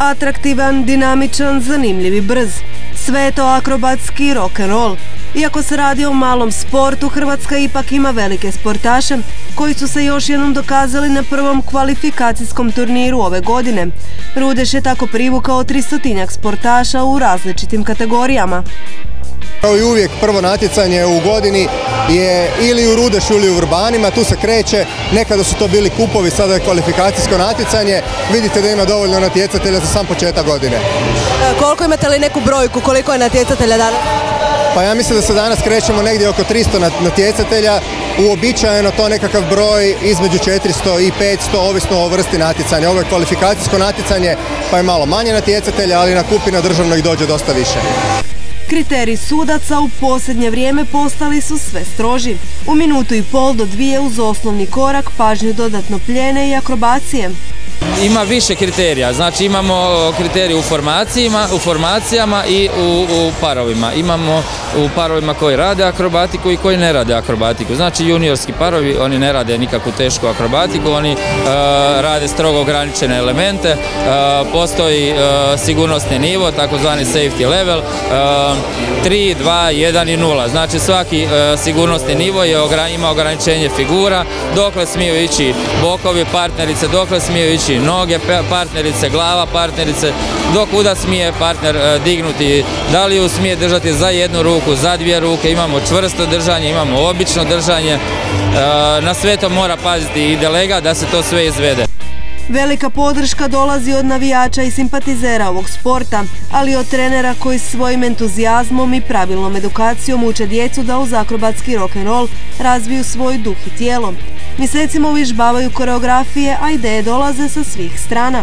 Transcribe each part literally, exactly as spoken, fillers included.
Atraktivan, dinamičan, zanimljiv i brz. Sve je to akrobatski rock'n'roll. Iako se radi o malom sportu, Hrvatska ipak ima velike sportaše koji su se još jednom dokazali na prvom kvalifikacijskom turniru ove godine. Rudeš je tako privukao tristotinjak sportaša u različitim kategorijama. Kao i uvijek, prvo natjecanje u godini je ili u Rudešu ili u Vrbanima, tu se kreće, nekada su to bili kupovi, sada je kvalifikacijsko natjecanje, vidite da ima dovoljno natjecatelja za sam početak godine. Koliko imate li neku brojku, koliko je natjecatelja danas? Pa ja mislim da se danas krećemo negdje oko tristo natjecatelja, uobičajeno to nekakav broj između četiristo i petsto, ovisno o vrsti natjecanja. Ovo je kvalifikacijsko natjecanje, pa je malo manje natjecatelja, ali na kupi na državno ih dođe dosta više. Kriteriji sudaca u posljednje vrijeme postali su sve stroži. U minutu i pol do dvije uz osnovni korak pažnju dodatno pljene i akrobacije. Ima više kriterija, znači imamo kriterije u formacijama, u formacijama i u, u parovima. Imamo u parovima koji rade akrobatiku i koji ne rade akrobatiku. Znači juniorski parovi, oni ne rade nikakvu tešku akrobatiku, oni uh, rade strogo ograničene elemente, uh, postoji uh, sigurnosni nivo, takozvani safety level, uh, tri, dva, jedan i nula. Znači svaki uh, sigurnosni nivo je, ima ograničenje figura, dokle smiju ići bokovi partnerice, dokle smiju ići noge partnerice, glava partnerice, do kuda smije partner dignuti, da li ju smije držati za jednu ruku, za dvije ruke, imamo čvrsto držanje, imamo obično držanje, na sve to mora paziti i delegat da se to sve izvede. Velika podrška dolazi od navijača i simpatizera ovog sporta, ali i od trenera koji svojim entuzijazmom i pravilnom edukacijom uče djecu da uz akrobatski rock'n'roll razviju svoj duh i tijelo. Mjesecima uvježbavaju koreografije, a ideje dolaze sa svih strana.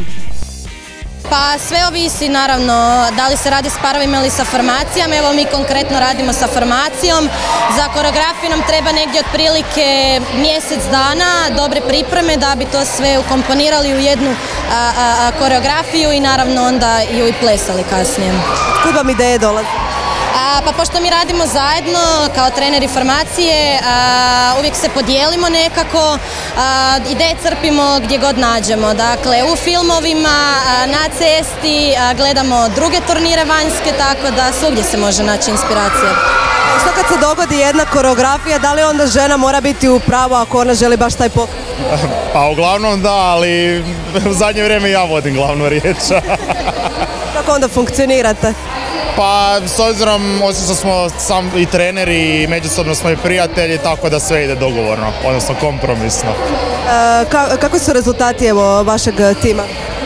Pa sve ovisi naravno da li se radi s parovima ili sa formacijama. Evo mi konkretno radimo sa formacijom. Za koreografiju nam treba negdje otprilike mjesec dana dobre pripreme da bi to sve ukomponirali u jednu a, a, a, koreografiju i naravno onda ju i plesali kasnije. Kud vam ideje dolaze? A, pa pošto mi radimo zajedno kao treneri formacije, a, uvijek se podijelimo nekako, a, ideje crpimo gdje god nađemo. Dakle, u filmovima, a, na cesti, a, gledamo druge turnire vanjske, tako da svugdje se može naći inspiracija. Što kad se dogodi jedna koreografija, da li onda žena mora biti u pravu ako ona želi baš taj pokret? Pa uglavnom da, ali u zadnje vrijeme ja vodim glavnu riječ. Kako onda funkcionirate? Pa s obzirom, osim što smo sam i treneri i međusobno smo i prijatelji, tako da sve ide dogovorno, odnosno kompromisno. E, ka, kako su rezultati evo, vašeg tima?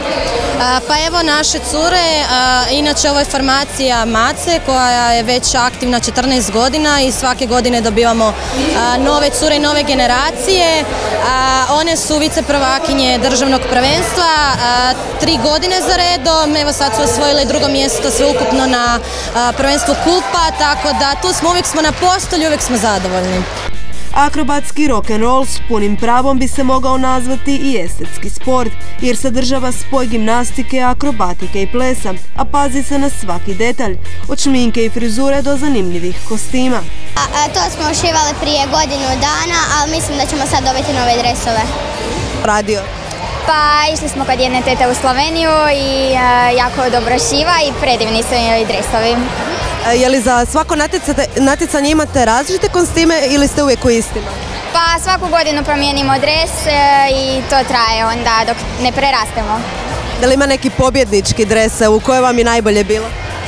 Pa evo naše cure, inače ovo je formacija Mace koja je već aktivna četrnaest godina i svake godine dobivamo nove cure i nove generacije. One su viceprvakinje državnog prvenstva tri godine za redom, evo sad su osvojile drugo mjesto sveukupno na prvenstvu kupa, tako da tu smo, uvijek smo na postolju, uvijek smo zadovoljni. Akrobatski rock'n'roll s punim pravom bi se mogao nazvati i estetski sport, jer sadržava spoj gimnastike, akrobatike i plesa, a pazi se na svaki detalj, od šminke i frizure do zanimljivih kostima. A, a, to smo ušivali prije godinu dana, ali mislim da ćemo sad dobiti nove dresove. Radio? Pa išli smo kod jedne tete u Sloveniju i a, jako dobro šiva i predivni su i dresovi. Je li za svako natjecanje imate različite kostime ili ste uvijek u istima? Pa svaku godinu promijenimo dres e, i to traje onda dok ne prerastemo. Da li ima neki pobjednički dres u kojoj vam je najbolje bilo?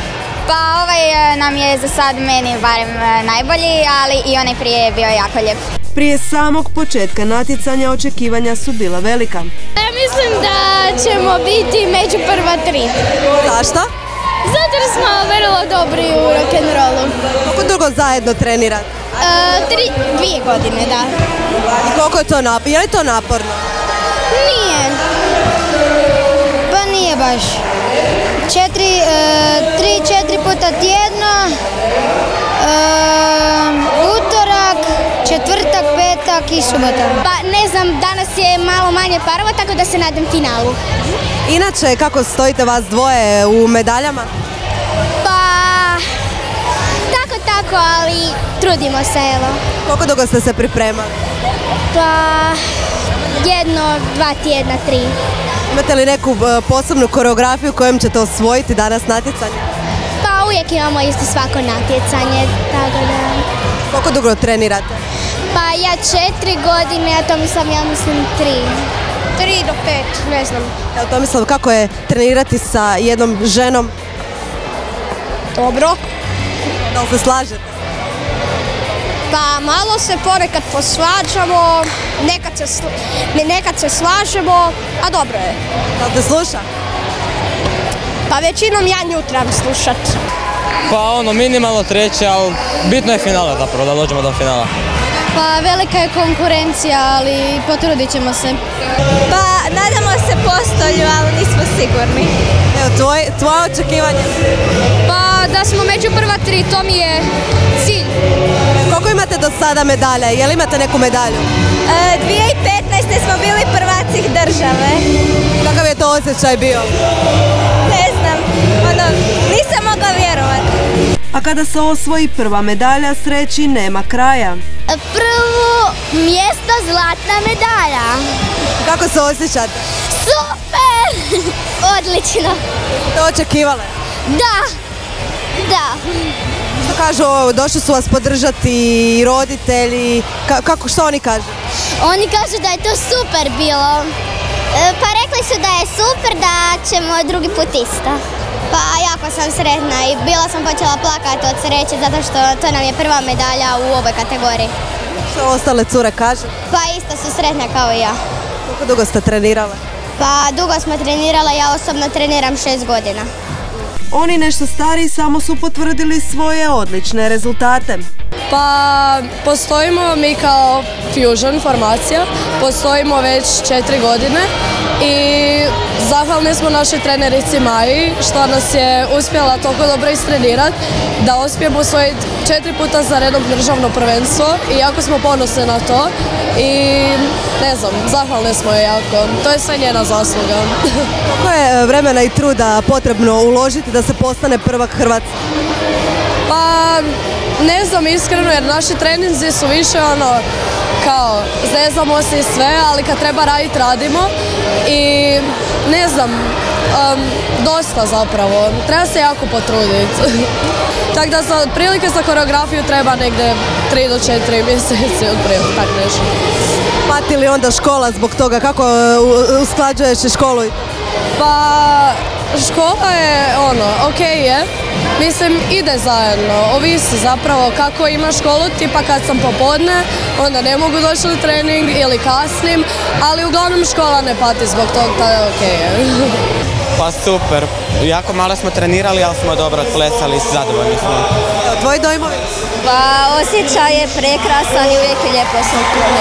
Pa ovaj nam je za sad meni barem najbolji, ali i onaj prije je bio jako lijep. Prije samog početka natjecanja očekivanja su bila velika. Ja mislim da ćemo biti među prva tri. Zašto? Zato jer smo vrlo dobri u rock'n'rollu. Koliko dugo zajedno trenirate? E, tri, dvije godine, da. I koliko je to naporno? Je li to naporno? Nije. Pa nije baš. Četiri, e, tri, četiri puta tjedno, e, utorak, četvrtak, petak i subota. Pa ne znam, danas je malo manje parova, tako da se nadam finalu. Inače, kako stojite vas dvoje u medaljama? Pa, tako, tako, ali trudimo se, evo. Koliko dugo ste se pripremali? Pa, jedno, dva tjedna, tri. Imate li neku posebnu koreografiju kojom ćete osvojiti danas natjecanje? Pa uvijek imamo isto svako natjecanje, tako da... Koliko dugo trenirate? Pa ja četiri godine, a Tomislav ja mislim tri. Tri do pet, ne znam. Evo Tomislav, kako je trenirati sa jednom ženom? Dobro. Da li se slažete? Pa malo se ponekad posvađamo, nekad se, sl- nekad se slažemo, a dobro je. Da li te sluša? Pa većinom ja nju trebam slušat. Pa ono, minimalno treće, ali bitno je finala zapravo, da dođemo do finala. Pa velika je konkurencija, ali potrudit ćemo se. Pa nadamo se postolju, ali nismo sigurni. Evo, tvoj, tvoje očekivanje? Pa da smo među prva tri, to mi je cilj. Koliko imate do sada medalja? Je li imate neku medalju? E, dvije tisuće petnaeste smo bili prvaci države. Kakav je to osjećaj bio? Ne znam, ono, nisam mogla vjerovati. A kada se osvoji prva medalja, sreći nema kraja. Prvo mjesto zlatna medalja. Kako se osjećate? Super! Odlično. To očekivale? Da, da. Što kažu, ovo, došli su vas podržati roditelji, Ka- kako, što oni kažu? Oni kažu da je to super bilo. E, pa rekli su da je super, da ćemo drugi put isto. Pa jako sam sretna i bila sam počela plakati od sreće zato što to nam je prva medalja u ovoj kategoriji. Što ostale cure kažu? Pa isto su sretne kao i ja. Koliko dugo ste trenirale? Pa dugo smo trenirala, ja osobno treniram šest godina. Oni nešto stariji samo su potvrdili svoje odlične rezultate. Pa postojimo mi kao Fusion formacija, postojimo već četiri godine i zahvalni smo našoj trenerici Maji što nas je uspjela toliko dobro istrenirati da uspijemo osvojiti četiri puta za redom državno prvenstvo i jako smo ponosni na to i ne znam, zahvalni smo joj jako, to je sve njena zasluga. Koliko je vremena i truda potrebno uložiti da se postane prvak Hrvatske? Pa ne znam iskreno jer naši treninzi su više ono kao zezamo se i sve, ali kad treba raditi radimo i ne znam, um, dosta zapravo, treba se jako potruditi. Tako da za otprilike za koreografiju treba negdje tri do četiri mjeseci otprilike, tak nešto. Pati li onda škola zbog toga? Kako usklađuješ školu? Pa škola je ono, ok je, mislim ide zajedno, ovisi zapravo kako ima školu, tipa kad sam popodne, onda ne mogu doći na trening ili kasnim, ali uglavnom škola ne pati zbog toga, da je ok je. Pa super, jako malo smo trenirali, ali smo dobro odplesali i zadovoljni smo. Tvoji dojmovi? Pa osjećaj je prekrasan i uvijek je lijepo smo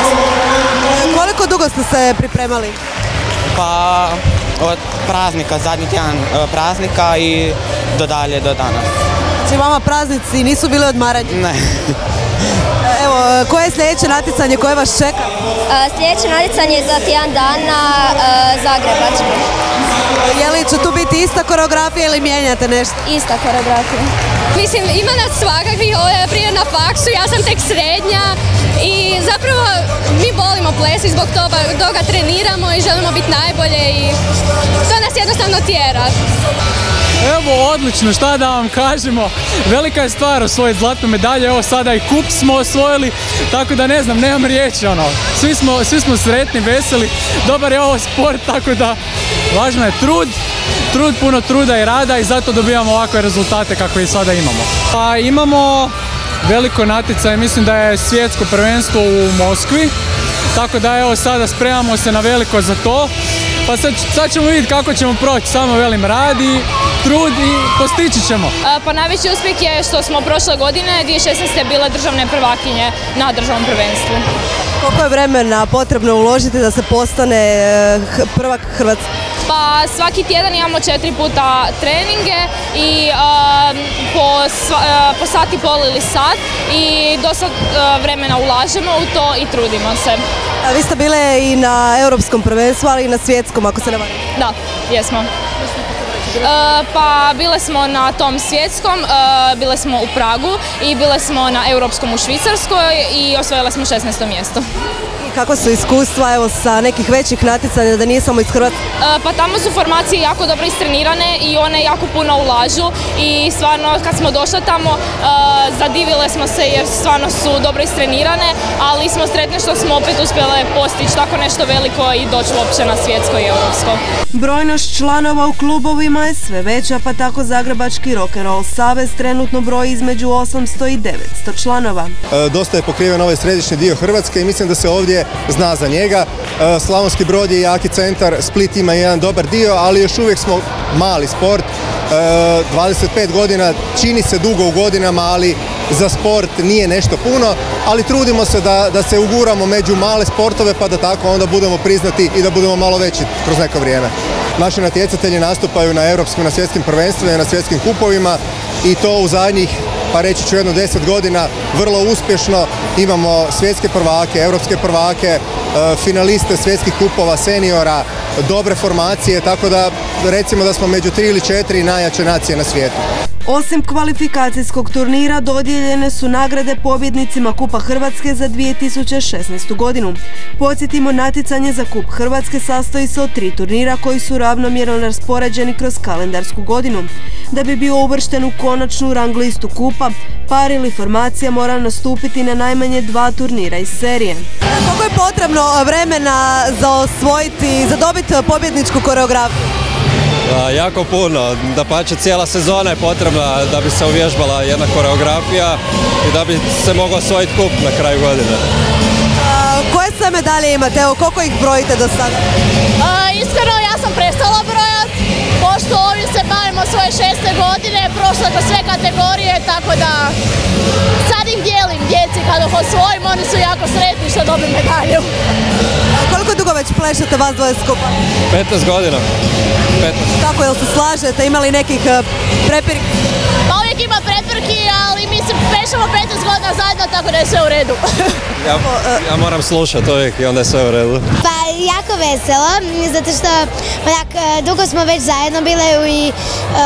tu. Koliko dugo ste se pripremali? Pa od praznika, zadnji tjedan praznika i do dalje, do danas. Znači vama praznici nisu bili odmaranje? Ne. Evo, koje je sljedeće natjecanje koje vas čeka? Sljedeće natjecanje je za tjedan dana Zagrebačko. Je li će tu biti ista koreografija ili mijenjate nešto? Ista koreografija. Mislim, ima nas svakakvih, ovo je prije na faksu, ja sam tek srednja i zapravo mi volimo ples i zbog toga, toga treniramo i želimo biti najbolje i to nas jednostavno tjera. Evo, odlično, šta da vam kažemo, velika je stvar osvojiti zlatnu medalju, evo sada i kup smo osvojili, tako da ne znam, nemam riječi, ono, svi smo, svi smo sretni, veseli, dobar je ovo sport, tako da važno je trud, trud, puno truda i rada i zato dobivamo ovakve rezultate kakve i sada imamo. Pa imamo veliko natjecanje, mislim da je svjetsko prvenstvo u Moskvi, tako da evo sada spremamo se na veliko za to. Pa sad, sad ćemo vidjeti kako ćemo proći, samo velim radi, trud i postići ćemo. Pa najveći uspjeh je što smo prošle godine, dvije tisuće šesnaeste. bile državne prvakinje na državnom prvenstvu. Koliko je vremena potrebno uložiti da se postane prvak Hrvatske? Pa svaki tjedan imamo četiri puta treninge i uh, po, sva, uh, po sat i pol ili sat i dosta uh, vremena ulažemo u to i trudimo se. A vi ste bile i na europskom prvenstvu, ali i na svjetskom, ako se ne varam. Da, jesmo. Pa bile smo na tom svjetskom, bile smo u Pragu i bile smo na europskom u Švicarskoj i osvojile smo šesnaesto mjesto. Kako su iskustva evo sa nekih većih natjecanja da nije samo iz Hrvatske? Pa tamo su formacije jako dobro istrenirane i one jako puno ulažu i stvarno kad smo došli tamo zadivile smo se jer stvarno su dobro istrenirane, ali smo sretni što smo opet uspjele postići tako nešto veliko i doći uopće na svjetsko i europsko. Brojnost članova u klubovima je sve veća, pa tako Zagrebački Rock'n'Roll savez trenutno broji između osamsto i devetsto članova. E, dosta je pokriven ovaj središnji dio Hrvatske i mislim da se ovdje zna za njega. E, Slavonski Brod je jaki centar, Split ima jedan dobar dio, ali još uvijek smo mali sport. E, dvadeset pet godina čini se dugo u godinama, ali za sport nije nešto puno, ali trudimo se da, da se uguramo među male sportove pa da tako onda budemo priznati i da budemo malo veći kroz neko vrijeme. Naši natjecatelji nastupaju na europskim, na svjetskim prvenstvima i na svjetskim kupovima i to u zadnjih, pa reći ću jedno deset godina, vrlo uspješno. Imamo svjetske prvake, europske prvake, finaliste svjetskih kupova, seniora, dobre formacije, tako da recimo da smo među tri ili četiri najjače nacije na svijetu. Osim kvalifikacijskog turnira dodijeljene su nagrade pobjednicima Kupa Hrvatske za dvije tisuće šesnaestu godinu. Podsjetimo, natjecanje za Kup Hrvatske sastoji se od tri turnira koji su ravnomjerno raspoređeni kroz kalendarsku godinu. Da bi bio uvršten u konačnu rang listu kupa, par ili formacija mora nastupiti na najmanje dva turnira iz serije. Koliko je potrebno vremena za osvojiti, za dobiti pobjedničku koreografiju? Jako puno, da pače cijela sezona je potrebna da bi se uvježbala jedna koreografija i da bi se mogao osvojiti kup na kraju godine. A, koje sve medalje imate? Evo, koliko ih brojite do sada? Iskreno, ja sam prestala brojati, pošto ovim se bavimo svoje šeste godine, prošla kroz sve kategorije, tako da sad ih dijelim djeci kad ih osvojim, oni su jako sretni što dobim medalju. A koliko dugo već plešete vas dvoje skupa? petnaest godina. petnaest. Kako, jel se slažete? Imali nekih prepirki? Pa uvijek ima prepirki, ali mi se plešemo petnaest godina zajedno, tako da je sve u redu. Ja, ja moram slušati uvijek i onda je sve u redu. Pa jako veselo, zato što onak, dugo smo već zajedno bile i e,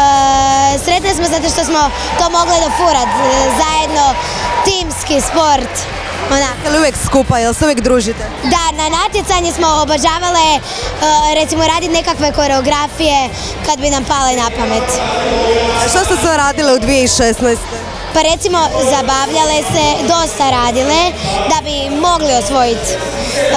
sretne smo zato što smo to mogli dofurat zajedno, timski sport. Jel uvijek skupa, jel se uvijek družite? Da, na natjecanje smo obožavale e, recimo raditi nekakve koreografije kad bi nam pale na pamet. A što ste sve radile u dvije tisuće šesnaestoj? Pa recimo zabavljale se, dosta radile da bi mogli osvojiti e,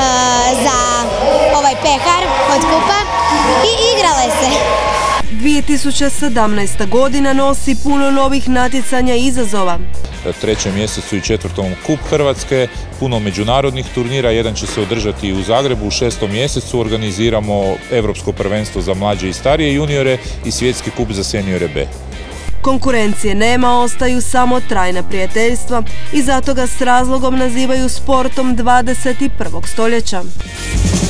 za ovaj pehar od kupa i igrale se. dvije tisuće sedamnaesta. godina nosi puno novih natjecanja i izazova. Trećem mjesecu i četvrtom Kup Hrvatske, puno međunarodnih turnira, jedan će se održati u Zagrebu u šestom mjesecu, organiziramo Europsko prvenstvo za mlađe i starije juniore i Svjetski kup za seniore B. Konkurencije nema, ostaju samo trajna prijateljstva i zato ga s razlogom nazivaju sportom dvadeset i prvog stoljeća.